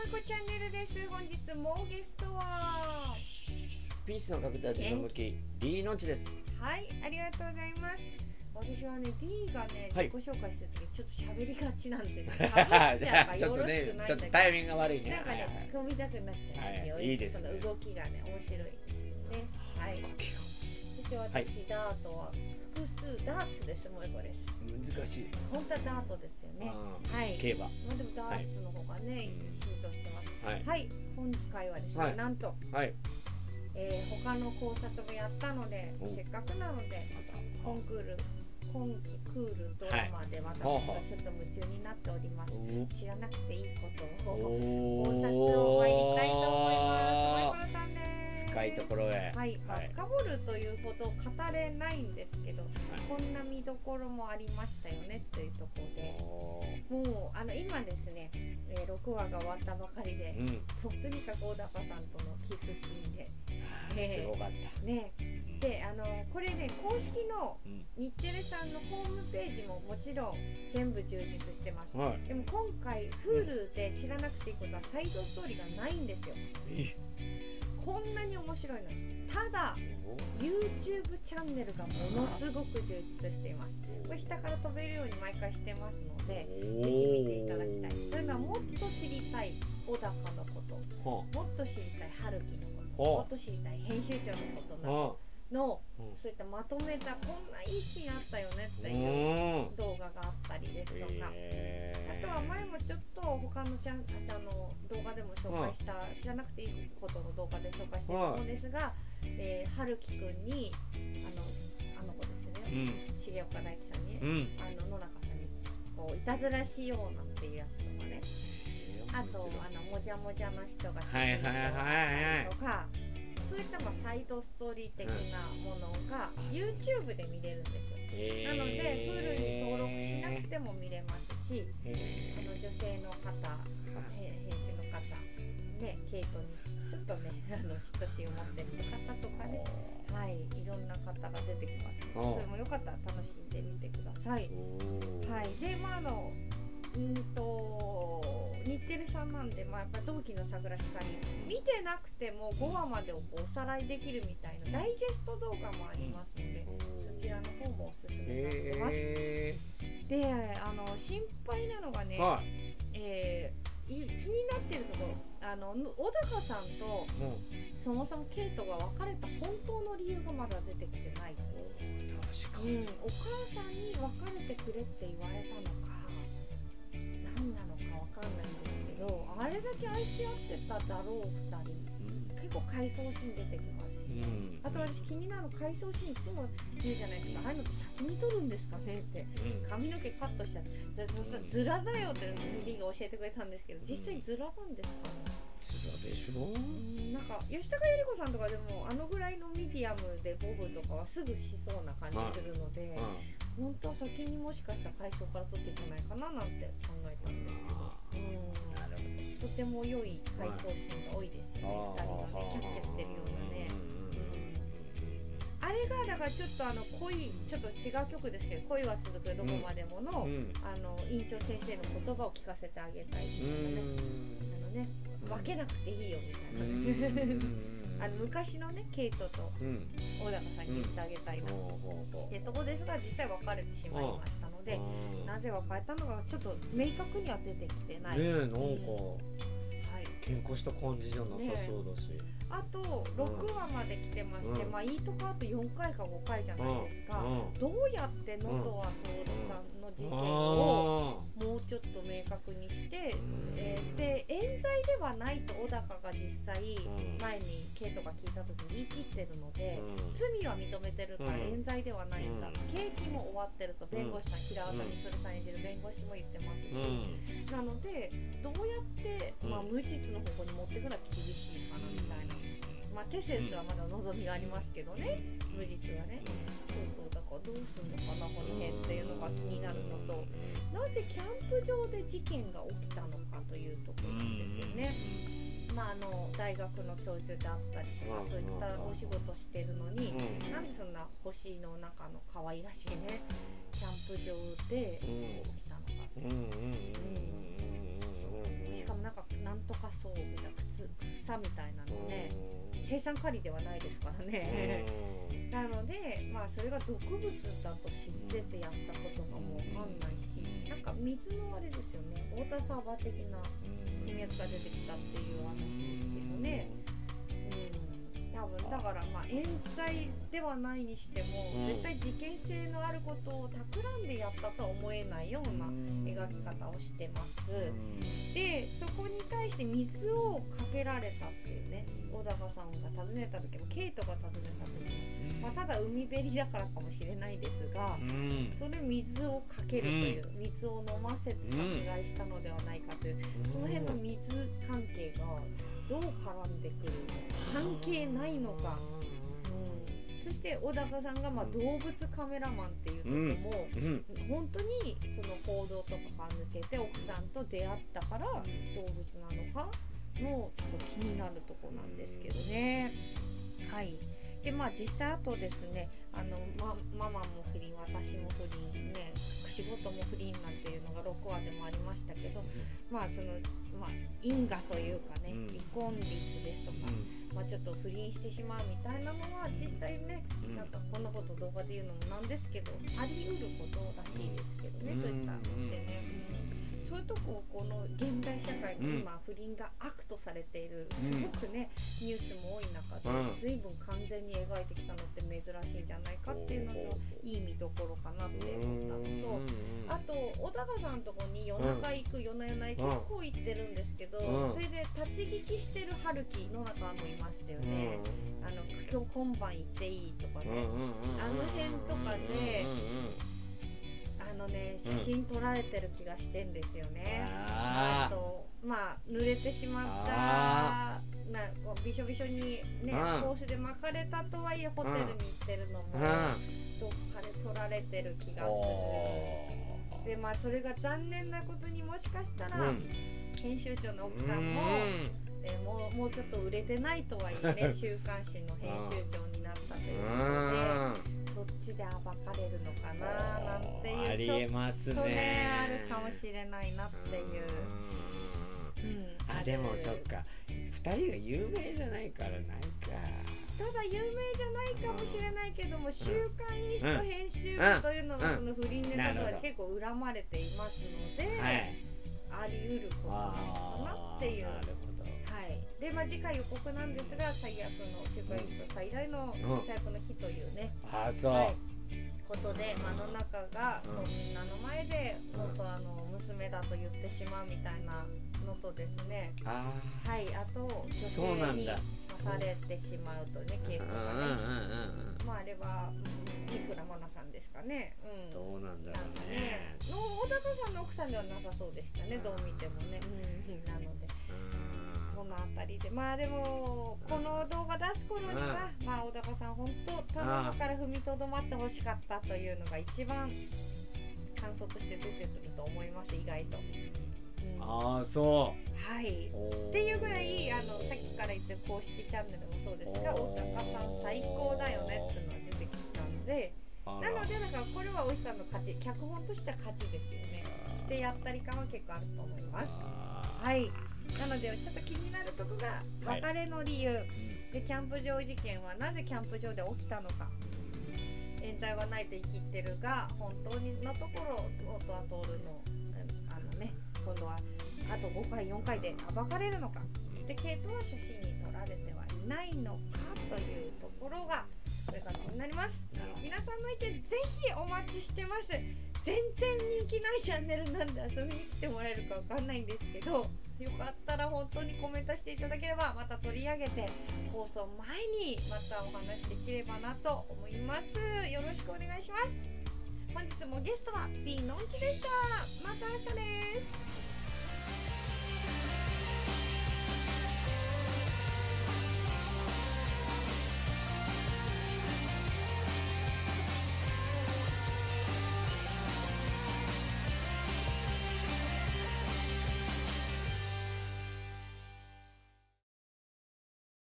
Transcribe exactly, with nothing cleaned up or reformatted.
いこチャンネルです。本日もゲストはピースの角度は自分向き D のちです。 はい、ありがとうございます。私はね D がね、 はい、 自己紹介するときちょっと喋りがちなんですよ。喋っちゃうからよろしくないんだけど、 ちょっとタイミングが悪いね。 なんかね、突っ込みたくなっちゃうんですよ。 はい、いいですね。 その動きがね、面白いですよね。はい。そして私、はい、ダートは複数ダーツです。もうこれです。 難しい。 本当はダートですよね。はい。 競馬。 まあでもダーツの方がね、浸透してます。 はい。 はい。今回はですね、なんと、 はい。 えー、他の考察もやったので、せっかくなのでコンクール今期クールドラマで私がちょっと夢中になっております。知らなくていいことを考察を参りたいと思います。マイコロさんです。 深いところへ、 はい、まあ、深掘るというほど語れないんですけど、はい、こんな見どころもありましたよねというところで、もうあの今ですね、えー、ろくわが終わったばかりで、うん、もうとにかく小高さんとのキスシーンで、 えー、すごかったね。で、あのこれね、公式の日テレさんのホームページももちろん全部充実してます、はい、でも今回 Hulu で知らなくていいことはサイドストーリーがないんですよ。えこんなに面白いのに。ただ YouTube チャンネルがものすごく充実しています。これ下から飛べるように毎回してますので、ぜひ見ていただきたい。というのは、もっと知りたい小高のこと、もっと知りたい春樹のこと、もっと知りたい編集長のことなどの、そういったまとめたこんないいシーンあったよねっていう動画があったりですとか、あとは前もちょっと他のチャンあの動画でも紹介した知らなくていいことの動画で紹介していると思うんですが、えー、春樹くんにあのあの子ですね、うん、重岡大樹さんに、うん、あの野中さんにこういたずらしようなんていうやつとかね、あとあのもじゃもじゃの人が出てきたりとか。そういったまあサイドストーリー的なものが YouTube で見れるんですよ。なので Hulu に登録しなくても見れますし、あの女性の方、編集の方、ね、ケイトにちょっとね、あの親しいを持っている方とかね、はい、いろんな方が出てきます。それもよかったら楽しんでみてください。はい、で、まああのうんと日テレさんなんで、まあ、やっぱ同期の桜光見てなくてもごわまでをこうおさらいできるみたいなダイジェスト動画もありますので、そちらの方もおすすめになってます。で、あの心配なのがね、はい、えー、気になってるところ、あの小高さんと、うん、そもそもケイトが別れた本当の理由がまだ出てきてない。確かに、うん、お母さんに別れてくれって言われたのか何なのかわかんないんですけど、あれだけ愛し合ってただろうふたり、うん、結構回想シーン出てきます、うん、あと私気になるの回想シーンいつも言うじゃないですか、ああいうのって先に撮るんですかねって、うん、髪の毛カットしちゃって、そしたらズラだよってリーが教えてくれたんですけど、実際ズラなんですかね。 ズラでしょ。 なんか吉高由里子さんとかでもあのぐらいのミディアムでボブとかはすぐしそうな感じするので、本当は先にもしかしたら回想から撮っていかないかななんて考えたんですけど、うん、なるほど。とても良い回想シーンが多いですよね、ふたりがね、キャッキャしてるようなね、うん、あれがだからちょっとあの恋、ちょっと違う曲ですけど、恋は続くどこまでもの、うん、あの院長先生の言葉を聞かせてあげたいみたいなね、あのね、分けなくていいよみたいなあの昔のねケイトと小高さんに言ってあげたいなってとこですが、実際別れてしまいましたので、なぜ別れたのかちょっと明確には出てきてない。 ねえ、なんか、うん、はい、喧嘩した感じじゃなさそうだし、ね、 あとろくわまで来てまして、うん、まあいいとこあとよんかいかごかいじゃないですか、うん、どうやって野川徹さんの事件をもうちょっと明確にして、うん、えー、で冤罪ではないと小高が実際前にケイトが聞いた時に言い切ってるので、うん、罪は認めてるから冤罪ではないんだ、うん、刑期も終わってると弁護士さん、平畑充さん演じる弁護士も言ってますし、うん、なのでどうやって、まあ、無実の方向に持ってくのは厳しいかなみたいな、まあテセウスはまだ望みがありますけどね、無実はね、そうそう、だからどうすんのかなこの辺っていうのが気になるのと、なぜキャンプ場で事件が起きたのかというところですよね。まあ、あの大学の教授であったりとか、そういったお仕事してるのに、なんでそんな星の中の可愛らしいねキャンプ場で起きたのかって、しかもなんかなんとかみたいなのね、生産カリではないですからねなので、まあ、それが毒物だと知っててやったことがもう分かんないし、なんか水のあれですよね、ウォーターサーバー的な組み合が出てきたっていう話ですけどね。うん、多分だからまあ冤罪ではないにしても、絶対事件性のあることを企んでやったとは思えないような描き方をしてます。でそこに対して水をかけられたっていうね、小高さんが訪ねた時もケイトが訪ねた時も、まあ、ただ海べりだからかもしれないですが、うん、それ水をかけるという、うん、水を飲ませて殺害したのではないかという、うん、その辺の水関係がどう絡んでくるのか、関係ないのか、うん、そして小高さんがまあ動物カメラマンっていうところも、うん、本当にその報道とかから抜けて奥さんと出会ったから動物なのかのちょっと気になるとこなんですけどね。はい。でまあ実際あとですね、あの、ま、ママも不倫、私も不倫ね、仕事も不倫なんていうのがろくわでもありましたけど、まあそのまあ因果というかね、うん、離婚率ですとか、うん、まあちょっと不倫してしまうみたいなのは実際ね、うん、なんかこんなこと動画で言うのもなんですけど、あり得ることらしいですけどね、うん、そういったのってね。うん、そういうとここの現代社会の今、うん、不倫が悪とされているすごくね、うん、ニュースも多い中で、うん、随分完全に描いてきたのって珍しいんじゃないかっていうのと、いい見どころかなって思ったのと、あと小高さんのとこに夜中行く、夜な夜な結構行ってるんですけど、うん、それで立ち聞きしてる春樹野中もいましたよね。うん、あの今日今晩行っていいとかね、あの辺とかであのね、写真撮られてる気がしてんですよね。あとまあ濡れてしまったな、びしょびしょにね、ホースで巻かれたとはいえホテルに行ってるのもどっかで撮られてる気がする。でまあそれが残念なことに、もしかしたら、うん、編集長の奥さんも、えもう、もうちょっと売れてないとはいえね週刊誌の編集長になったということで、そっちで暴かれるのかななんていう、 ありえますね、 ちょっとねあるかもしれないなっていう。 うん、あでもそっか、ふたりが有名じゃないからないか。 ただ有名じゃないかもしれないけども、週刊イースト編集部というのがその不倫ネタとは結構恨まれていますので、はい、あり得ることなのかなっていう。なるほど。はい。でまあ次回予告なんですが、最悪の週刊イースト最大の最悪の日というね。 あそう。 はい、ことで、まあ、野中がこうみんなの前で元あの娘だと言ってしまうみたいなのとですね、あはい、あと女性に刺されてしまうとね、ケイトがね、まああれは三倉真奈さんですかね、うん、 どうなんだろうね。 の小高さんの奥さんではなさそうでしたね、どう見てもね、うん、なのでそのあたりで、まあでもこの動画出す頃には、まあ小高さん本当頼むから踏みとどまってほしかったというのが一番感想として出てくると思います、意外と。うん、 ああそうはいっていうぐらい、あのさっきから言ってる公式チャンネルもそうですが、小高さん最高だよねっていうのが出てきたんで、なのでだからこれはおじさんの勝ち、脚本としては勝ちですよね。してやったり感は結構あると思います。はい、なのでちょっと気になるとこが別れの理由、はい、でキャンプ場事件はなぜキャンプ場で起きたのか、冤罪はないと言い切ってるが本当にのところ音は通るの、あのね、今度はあとごかいよんかいで暴かれるのか、でケイトは写真に撮られてはいないのかというところがこれから気になります。皆さんの意見ぜひお待ちしてます。全然人気ないチャンネルなんで遊びに来てもらえるかわかんないんですけど、よかったら本当にコメントしていただければまた取り上げて放送前にまたお話できればなと思います。よろしくお願いします。本日もゲストは P のんちでした。また明日です。